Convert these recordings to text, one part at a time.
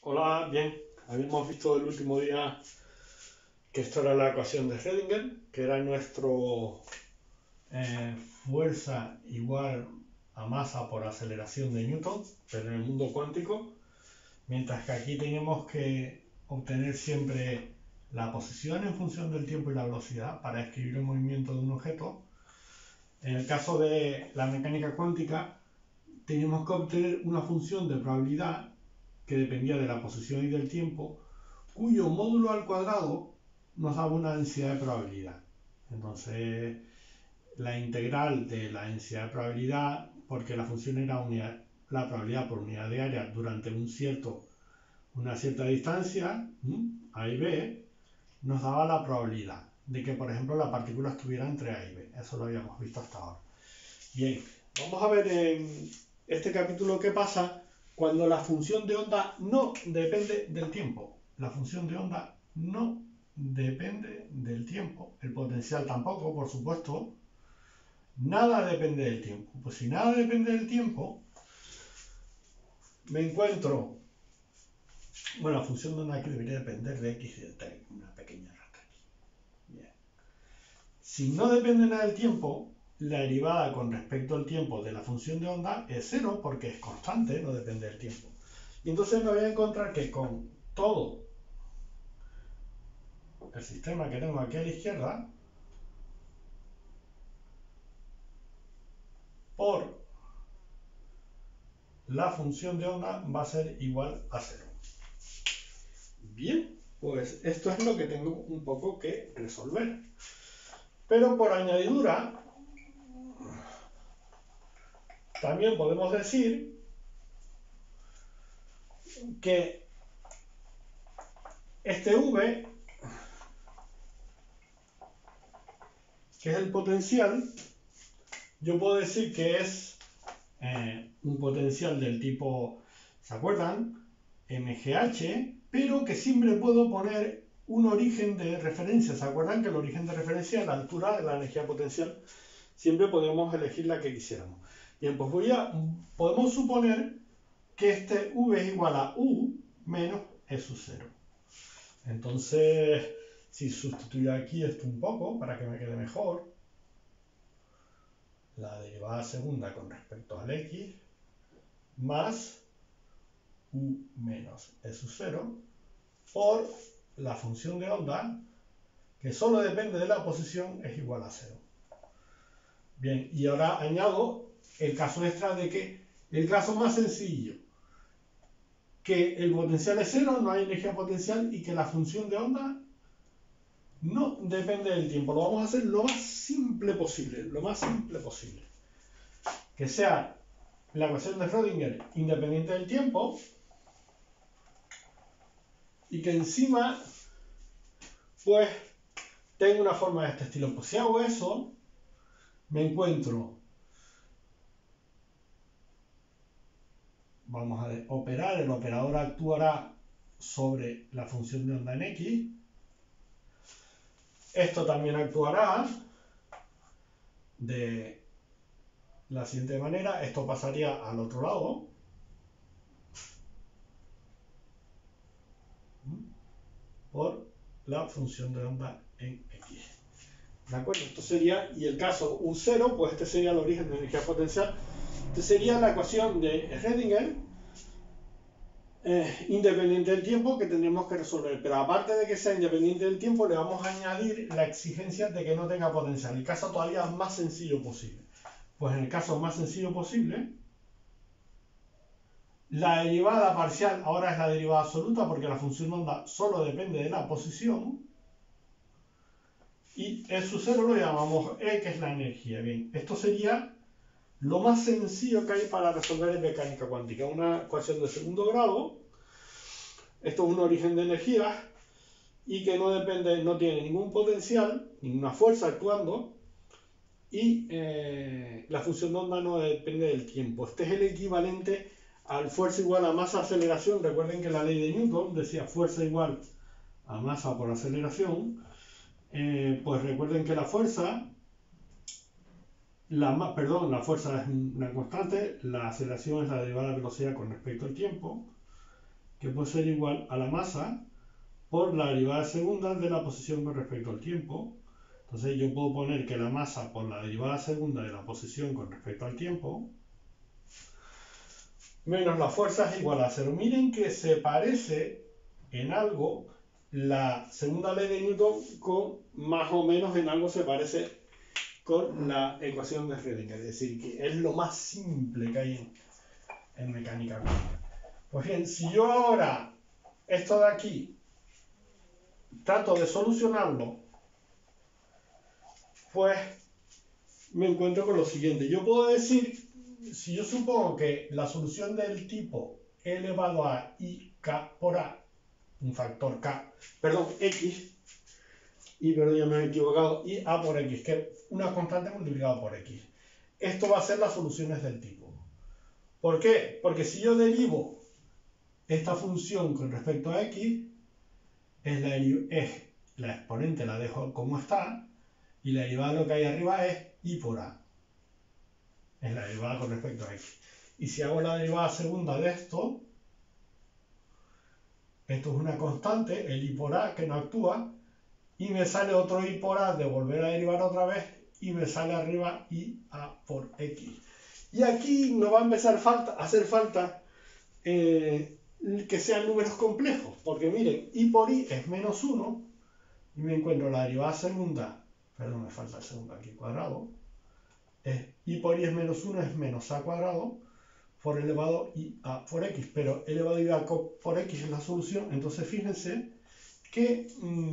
Hola, bien, habíamos visto el último día que esto era la ecuación de Schrödinger, que era nuestro fuerza igual a masa por aceleración de Newton, pero en el mundo cuántico, mientras que aquí tenemos que obtener siempre la posición en función del tiempo y la velocidad para escribir el movimiento de un objeto. En el caso de la mecánica cuántica, teníamos que obtener una función de probabilidad que dependía de la posición y del tiempo, cuyo módulo al cuadrado nos daba una densidad de probabilidad. Entonces, la integral de la densidad de probabilidad, porque la función era la probabilidad por unidad de área durante una cierta distancia, A y B, nos daba la probabilidad de que, por ejemplo, la partícula estuviera entre A y B. Eso lo habíamos visto hasta ahora. Bien, vamos a ver en este capítulo qué pasa cuando la función de onda no depende del tiempo. La función de onda no depende del tiempo. El potencial tampoco, por supuesto. Nada depende del tiempo. Pues si nada depende del tiempo, me encuentro... Bueno, la función de onda aquí debería depender de x y de t. Una pequeña rata aquí. Bien. Si no depende nada del tiempo, la derivada con respecto al tiempo de la función de onda es cero porque es constante, no depende del tiempo. Y entonces me voy a encontrar que con todo el sistema que tengo aquí a la izquierda, por la función de onda va a ser igual a cero. Bien, pues esto es lo que tengo un poco que resolver. Pero por añadidura, también podemos decir que este V, que es el potencial, yo puedo decir que es un potencial del tipo, ¿se acuerdan? MGH, pero que siempre puedo poner un origen de referencia. ¿Se acuerdan que el origen de referencia es la altura de la energía potencial? Siempre podemos elegir la que quisiéramos. Bien, pues podemos suponer que este V es igual a U menos E sub 0. Entonces, si sustituyo aquí esto un poco para que me quede mejor, la derivada segunda con respecto al X más U menos E sub 0 por la función de onda, que solo depende de la posición, es igual a 0. Bien, y ahora añado el caso extra de que el caso más sencillo, que el potencial es 0, no hay energía potencial y que la función de onda no depende del tiempo. Lo vamos a hacer lo más simple posible, que sea la ecuación de Schrödinger independiente del tiempo y que encima pues tengo una forma de este estilo. Pues si hago eso, me encuentro, vamos a operar, el operador actuará sobre la función de onda en X. Esto también actuará de la siguiente manera, esto pasaría al otro lado. Por la función de onda en X. ¿De acuerdo? Esto sería, y el caso U0, pues este sería el origen de energía potencial. Este sería la ecuación de Schrödinger independiente del tiempo que tendremos que resolver. Pero aparte de que sea independiente del tiempo, le vamos a añadir la exigencia de que no tenga potencial. El caso todavía más sencillo posible. Pues en el caso más sencillo posible, la derivada parcial ahora es la derivada absoluta porque la función de onda solo depende de la posición. Y el sub 0 lo llamamos E, que es la energía. Bien, esto sería lo más sencillo que hay para resolver en mecánica cuántica. Una ecuación de segundo grado. Esto es un origen de energía y que no depende, no tiene ningún potencial, ninguna fuerza actuando. Y la función de onda no depende del tiempo. Este es el equivalente al fuerza igual a masa aceleración. Recuerden que la ley de Newton decía fuerza igual a masa por aceleración. Pues recuerden que la fuerza es una constante, la aceleración es la derivada de la velocidad con respecto al tiempo, que puede ser igual a la masa por la derivada segunda de la posición con respecto al tiempo. Entonces yo puedo poner que la masa por la derivada segunda de la posición con respecto al tiempo menos la fuerza es igual a 0. Miren que se parece en algo la segunda ley de Newton con más o menos en algo se parece con la ecuación de Schrödinger. Es decir, que es lo más simple que hay en mecánica cuántica. Pues bien, si yo ahora esto de aquí trato de solucionarlo, pues me encuentro con lo siguiente. Yo puedo decir, si yo supongo que la solución del tipo e elevado a ik por a, un factor k, perdón, x, pero ya me he equivocado, y a por x, que es una constante multiplicada por x. Esto va a ser las soluciones del tipo. ¿Por qué? Porque si yo derivo esta función con respecto a x, es la exponente la dejo como está, y la derivada de lo que hay arriba es i por a. Es la derivada con respecto a x. Y si hago la derivada segunda de esto es una constante, el i por a, que no actúa, y me sale otro i por a de volver a derivar otra vez, y me sale arriba i a por x. Y aquí nos va a empezar a hacer falta que sean números complejos, porque miren, i por i es menos 1, y me encuentro la derivada segunda, perdón, me falta el segundo aquí, cuadrado, i por i es menos 1, es menos a cuadrado, por elevado i a por x, pero elevado i a por x es la solución. Entonces fíjense que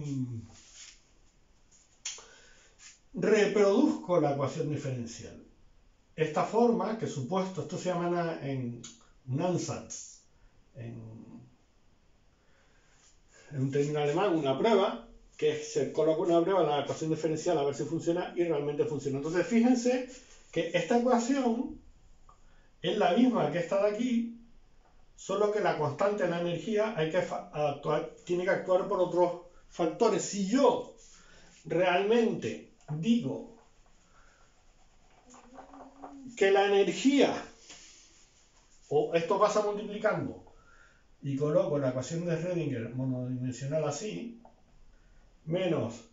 reproduzco la ecuación diferencial. Esta forma, que supuesto, esto se llama en un Ansatz, en un término alemán, una prueba, que se coloca una prueba en la ecuación diferencial a ver si funciona, y realmente funciona. Entonces fíjense que esta ecuación es la misma que esta de aquí, solo que la constante de la energía tiene que actuar por otros factores. Si yo realmente digo que la energía, o esto pasa multiplicando, y coloco la ecuación de Schrödinger monodimensional así, menos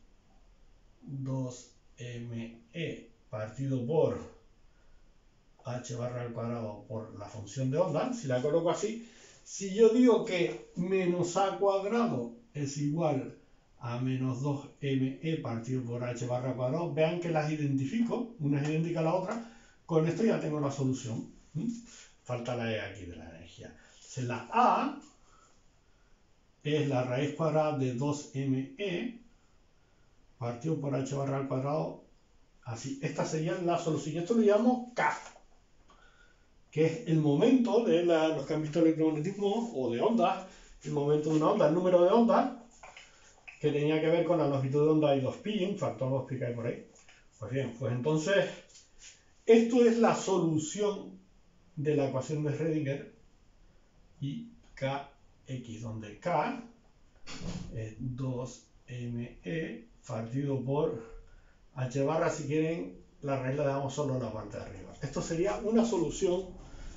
2me partido por h barra al cuadrado por la función de onda, si la coloco así, si yo digo que menos a cuadrado es igual a menos 2me partido por h barra al cuadrado, vean que las identifico, una es idéntica a la otra, con esto ya tengo la solución. Falta la e aquí de la energía. Entonces la a es la raíz cuadrada de 2me partido por h barra al cuadrado, así. Esta sería la solución. Esto lo llamamos K, que es el momento de los cambios de electromagnetismo o de ondas, el momento de una onda, el número de ondas, que tenía que ver con la longitud de onda y 2pi, un factor 2pi que hay por ahí. Pues bien, pues entonces, esto es la solución de la ecuación de Schrödinger y kx, donde k es 2me partido por h barra, si quieren, la raíz la dejamos solo en la parte de arriba. Esto sería una solución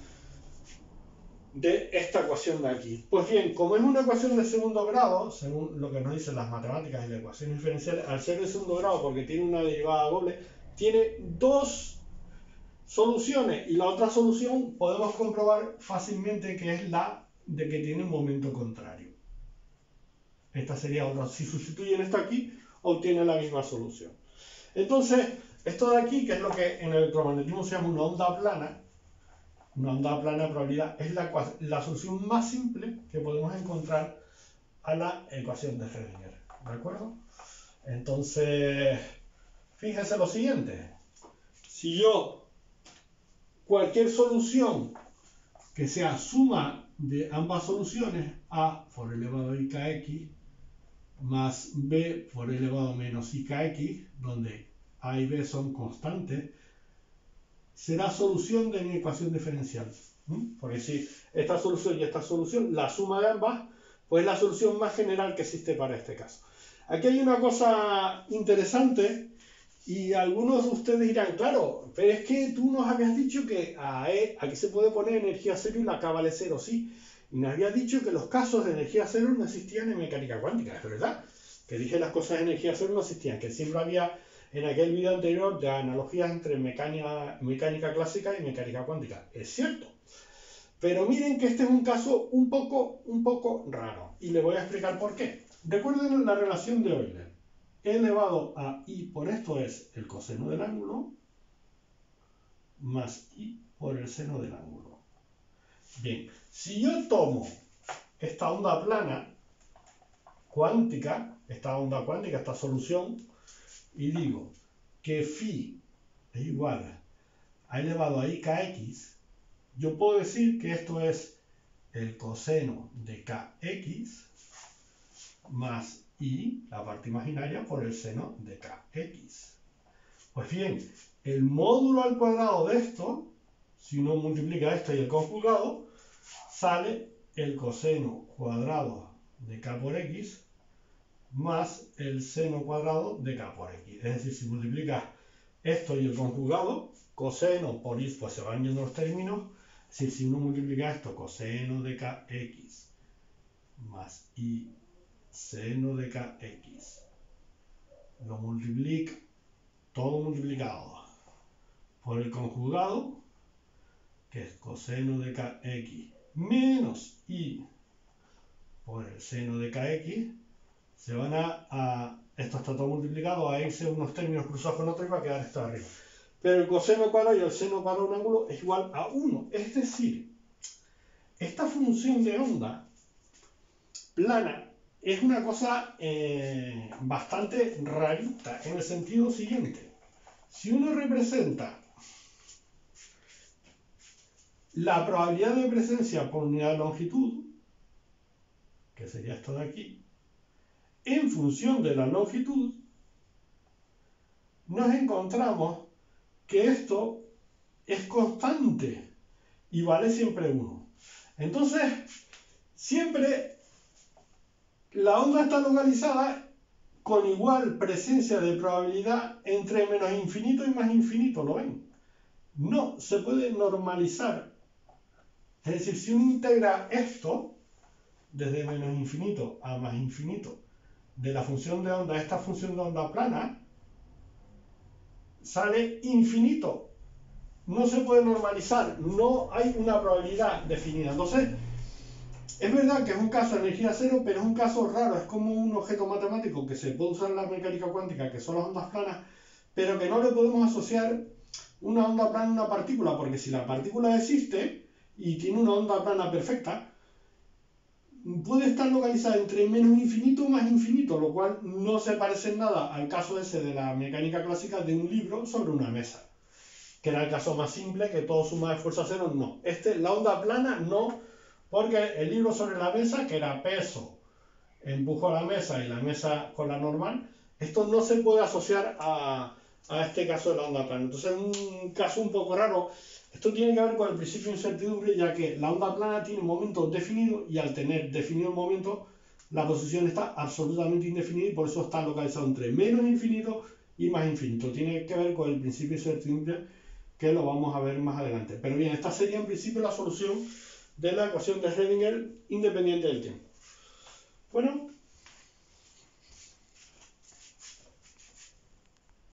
de esta ecuación de aquí. Pues bien, como es una ecuación de segundo grado, según lo que nos dicen las matemáticas y la ecuación diferencial, al ser de segundo grado, porque tiene una derivada doble, tiene dos soluciones, y la otra solución podemos comprobar fácilmente que es la de que tiene un momento contrario. Esta sería otra. Si sustituyen esto aquí, obtienen la misma solución. Entonces, esto de aquí, que es lo que en el electromagnetismo se llama una onda plana de probabilidad, es la solución más simple que podemos encontrar a la ecuación de Schrödinger. ¿De acuerdo? Entonces, fíjense lo siguiente. Si yo, cualquier solución que sea suma de ambas soluciones, a por elevado a ikx más b por elevado a menos ikx, donde a y b son constantes, será solución de mi ecuación diferencial. Porque si esta solución y esta solución, la suma de ambas, pues es la solución más general que existe para este caso. Aquí hay una cosa interesante, y algunos de ustedes dirán, claro, pero es que tú nos habías dicho que aquí se puede poner energía cero y la K vale cero. Sí, y nos había dicho que los casos de energía cero no existían en mecánica cuántica. Es verdad que dije las cosas de energía cero no existían, que siempre había en aquel vídeo anterior de analogías entre mecánica clásica y mecánica cuántica. Es cierto. Pero miren que este es un caso un poco raro. Y le voy a explicar por qué. Recuerden la relación de Euler. E elevado a i por esto es el coseno del ángulo más i por el seno del ángulo. Bien, si yo tomo esta onda plana cuántica, esta solución, y digo que phi es igual a elevado a i kx, yo puedo decir que esto es el coseno de kx más i, la parte imaginaria, por el seno de kx. Pues bien, el módulo al cuadrado de esto, si uno multiplica esto y el conjugado, sale el coseno cuadrado de k por x más el seno cuadrado de k por x. Es decir, si multiplicas esto y el conjugado, coseno por i, pues se van yendo los términos. Es decir, si uno multiplica esto, coseno de kx más i seno de kx, lo multiplica, todo multiplicado por el conjugado, que es coseno de kx menos i por el seno de kx, se van esto está todo multiplicado, a irse unos términos cruzados con otros y va a quedar esto arriba. Pero el coseno cuadrado y el seno cuadrado de un ángulo es igual a 1. Es decir, esta función de onda plana es una cosa bastante rarita en el sentido siguiente. Si uno representa la probabilidad de presencia por unidad de longitud, que sería esto de aquí, en función de la longitud, nos encontramos que esto es constante y vale siempre 1. Entonces, siempre la onda está localizada con igual presencia de probabilidad entre menos infinito y más infinito, ¿lo ven? No se puede normalizar. Es decir, si uno integra esto desde menos infinito a más infinito de la función de onda, esta función de onda plana, sale infinito. No se puede normalizar, no hay una probabilidad definida. Entonces, es verdad que es un caso de energía cero, pero es un caso raro. Es como un objeto matemático que se puede usar en la mecánica cuántica, que son las ondas planas, pero que no le podemos asociar una onda plana a una partícula, porque si la partícula existe y tiene una onda plana perfecta, puede estar localizada entre menos infinito y más infinito, lo cual no se parece en nada al caso ese de la mecánica clásica de un libro sobre una mesa, que era el caso más simple, que todo suma de fuerza cero, no. La onda plana no, porque el libro sobre la mesa, que era peso, empujo a la mesa y la mesa con la normal, esto no se puede asociar a este caso de la onda plana. Entonces es un caso un poco raro. Esto tiene que ver con el principio de incertidumbre, ya que la onda plana tiene un momento definido y al tener definido el momento, la posición está absolutamente indefinida y por eso está localizado entre menos infinito y más infinito. Tiene que ver con el principio de incertidumbre, que lo vamos a ver más adelante. Pero bien, esta sería en principio la solución de la ecuación de Schrödinger independiente del tiempo. Bueno,